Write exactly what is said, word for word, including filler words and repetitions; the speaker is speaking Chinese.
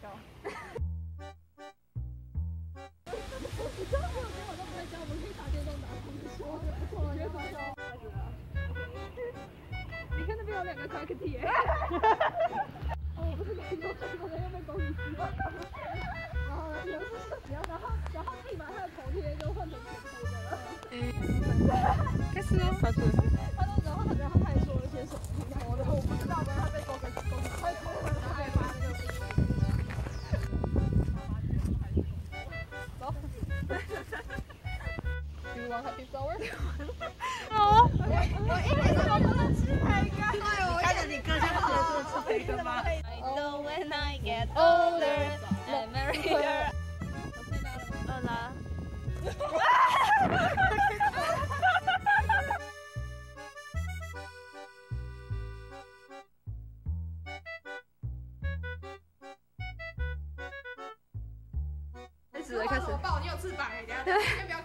到。你刚刚没有给我都不在家，我们可以打电动打通知，我觉得不错了，你会发烧。你看那边有两个 Clark T 耶。哦，我不是跟你说，中国人又被狗屎吃了。然后呢，有是然后然后然后立马他的头贴就换成浅黑的了。嗯，开始哦，开始。他都然后他然后他还说了些什么挺多的，我不知道的，他被狗屎狗屎快偷了，他害怕那个。走。Do you want happy flower？ 哦，我一直说不能吃培根。对，我看着你哥就喝了这吃培根吗 I know when I get older, I'm married her。饿了。 开始了，开始。抱，你有翅膀哎，等下先不要。